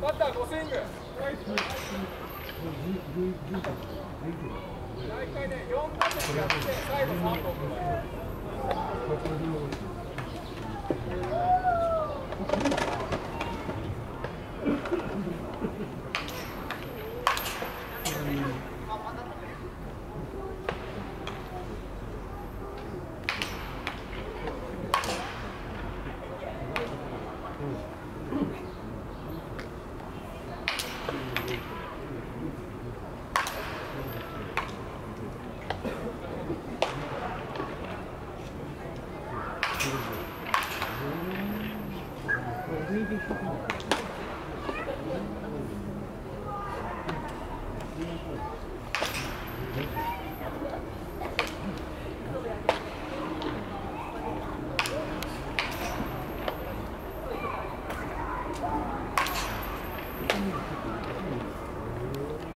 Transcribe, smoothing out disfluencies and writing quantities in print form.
バッター5スイング。大体ね、4打席やって、最後3本。 Thank you.